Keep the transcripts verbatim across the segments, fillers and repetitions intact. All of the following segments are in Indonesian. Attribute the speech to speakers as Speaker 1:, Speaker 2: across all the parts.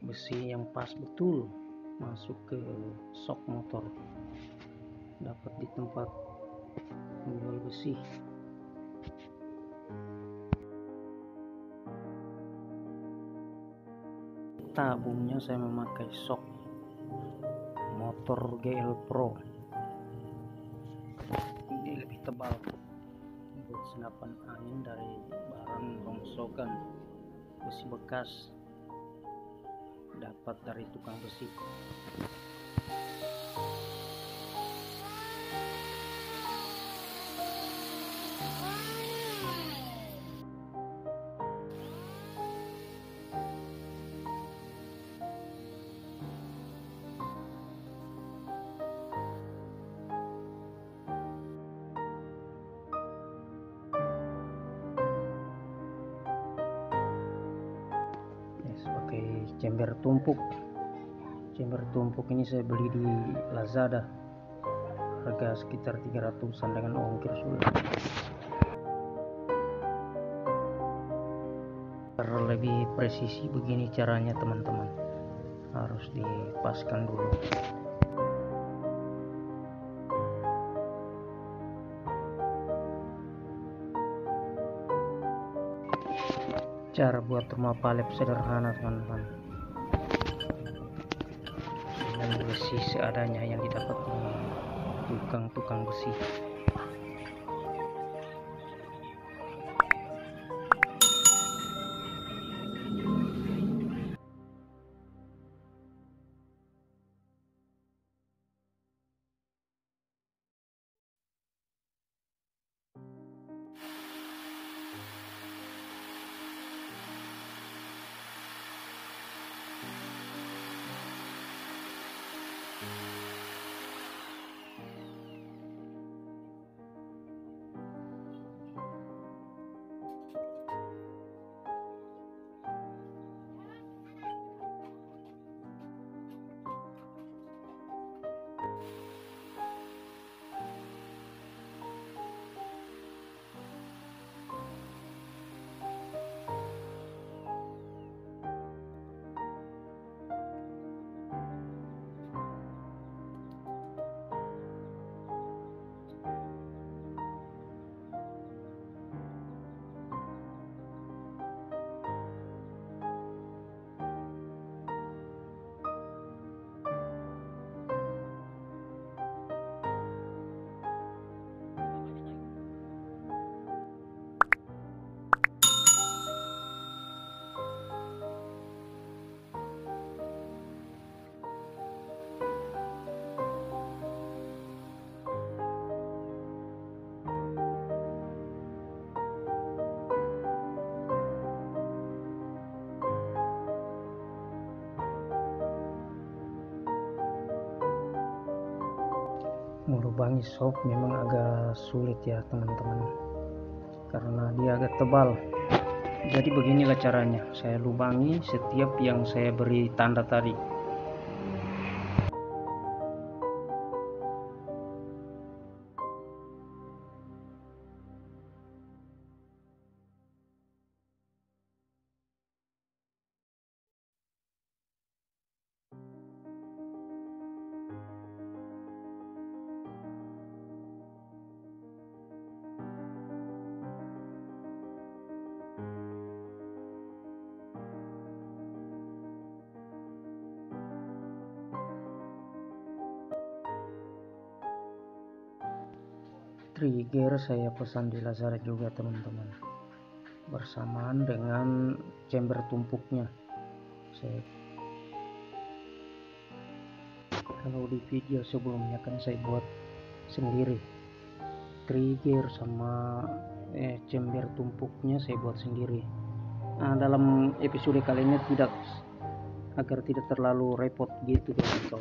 Speaker 1: besi yang pas betul masuk ke sok motor, dapat di tempat menjual besi. Tabungnya saya memakai sok motor G L Pro, ini lebih tebal buat senapan angin dari barang rongsokan besi bekas, dapat dari tukang besi. Pakai cember tumpuk. Cember tumpuk ini saya beli di Lazada, harga sekitar tiga ratusan dengan ongkir sudah. Agar lebih presisi begini caranya teman-teman, harus dipaskan dulu. Cara buat rumah palep sederhana teman-teman, dengan besi seadanya yang didapat tukang-tukang besi. Melubangi sok memang agak sulit ya teman-teman, karena dia agak tebal. Jadi beginilah caranya, saya lubangi setiap yang saya beri tanda tadi. Trigger saya pesan di Lazada juga teman-teman, bersamaan dengan chamber tumpuknya. Saya kalau di video sebelumnya kan saya buat sendiri, trigger sama eh, chamber tumpuknya saya buat sendiri. Nah, dalam episode kali ini tidak, agar tidak terlalu repot gitu teman-teman.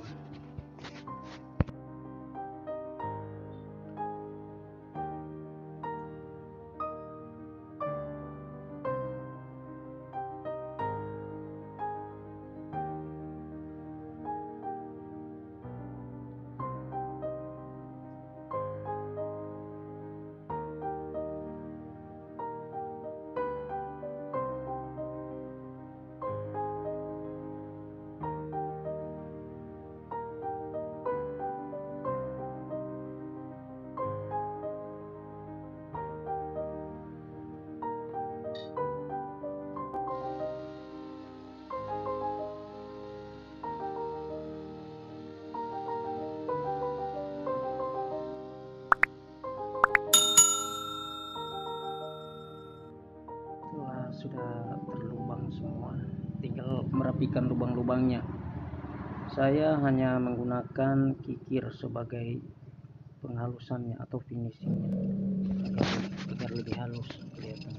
Speaker 1: sudah terlubang semua, tinggal merapikan lubang-lubangnya. Saya hanya menggunakan kikir sebagai penghalusannya atau finishingnya agar, agar lebih halus kelihatan.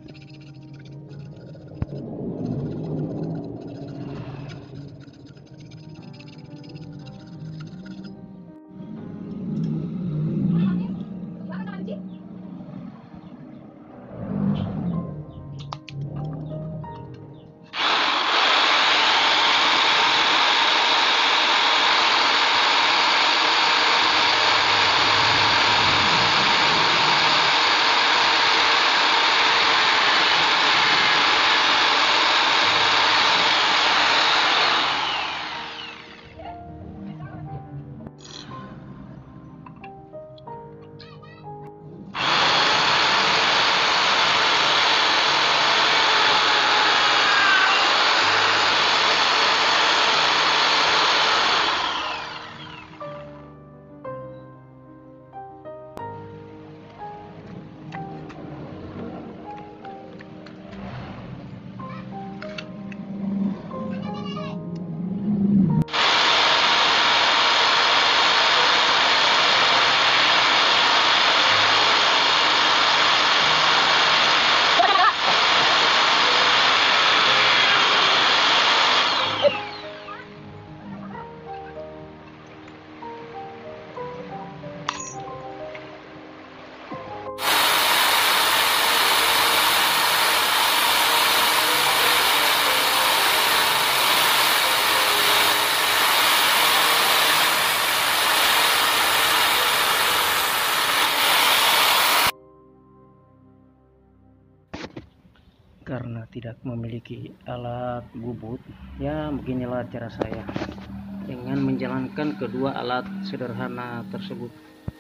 Speaker 1: Karena tidak memiliki alat bubut, ya beginilah cara saya dengan menjalankan kedua alat sederhana tersebut.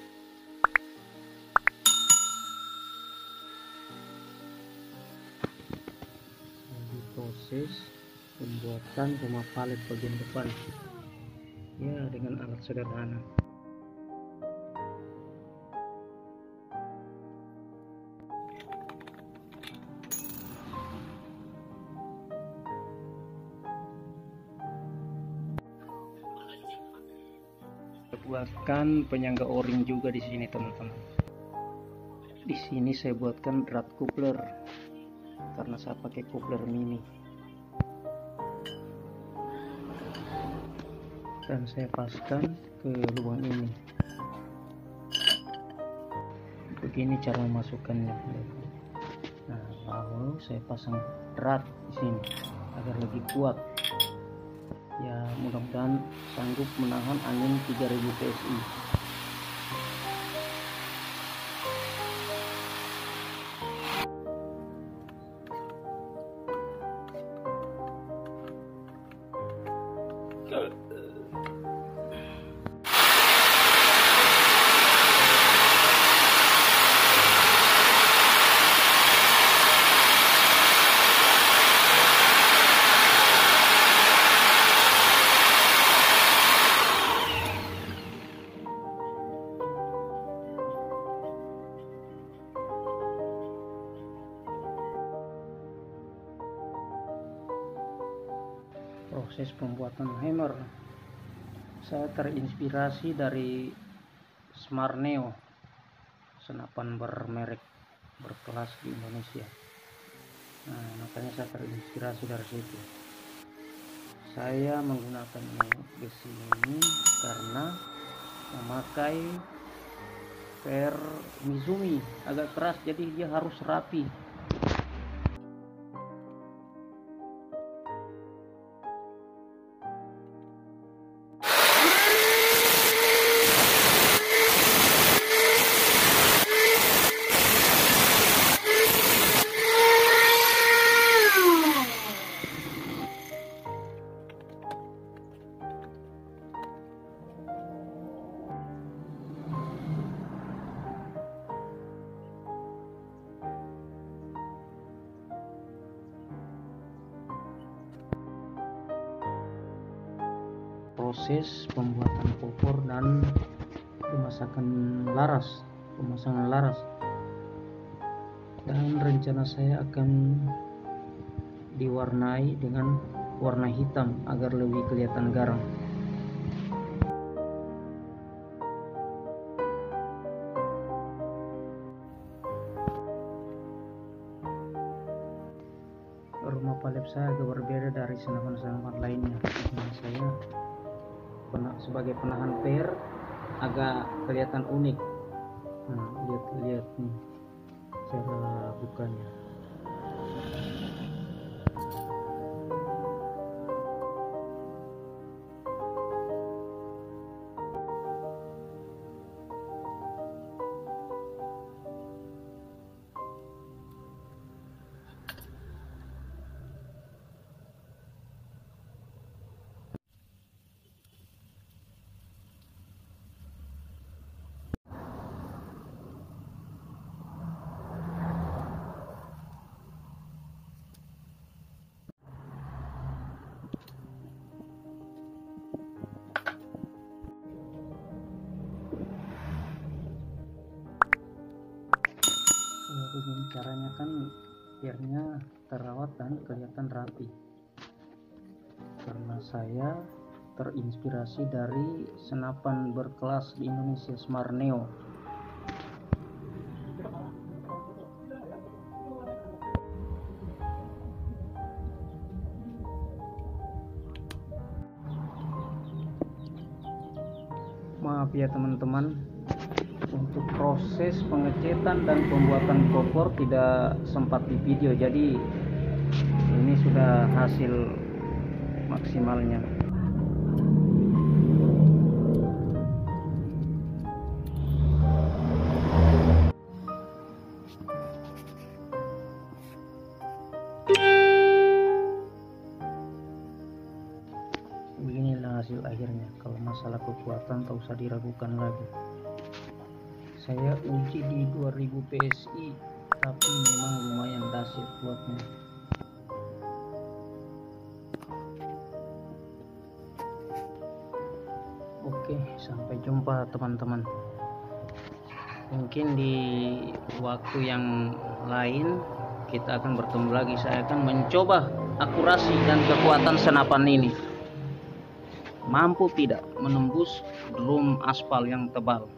Speaker 1: Lagi proses pembuatan rumah palet bagian depan, ya dengan alat sederhana. Buatkan penyangga o-ring juga di sini teman-teman. Di sini saya buatkan drat coupler karena saya pakai coupler mini, dan saya paskan ke lubang ini. Begini cara memasukkannya. Nah, lalu saya pasang drat di sini agar lebih kuat. Ya, mudah-mudahan sanggup menahan angin tiga ribu P S I. Proses pembuatan hammer saya terinspirasi dari Smarneo, senapan bermerek berkelas di Indonesia. Nah, makanya saya terinspirasi dari situ. Saya menggunakan besi ini karena memakai per Mizumi agak keras, jadi dia harus rapi. Proses pembuatan popor dan pemasangan laras, pemasangan laras, dan rencana saya akan diwarnai dengan warna hitam agar lebih kelihatan garang. Rumah palep saya agak berbeda dari senapan-senapan lainnya, karena saya sebagai penahan per agak kelihatan unik. Nah, lihat-lihat nih cara bukanya. Begini caranya kan biarnya terawat dan kelihatan rapi, karena saya terinspirasi dari senapan berkelas di Indonesia, Smart Neo. Maaf ya teman-teman, untuk proses pengecetan dan pembuatan kopor tidak sempat di video, jadi ini sudah hasil maksimalnya. Beginilah hasil akhirnya. Kalau masalah kekuatan tak usah diragukan lagi. Saya uji di dua ribu P S I, tapi memang lumayan dahsyat kuatnya. Oke, sampai jumpa teman-teman. Mungkin di waktu yang lain kita akan bertemu lagi. Saya akan mencoba akurasi dan kekuatan senapan ini. Mampu tidak menembus drum aspal yang tebal.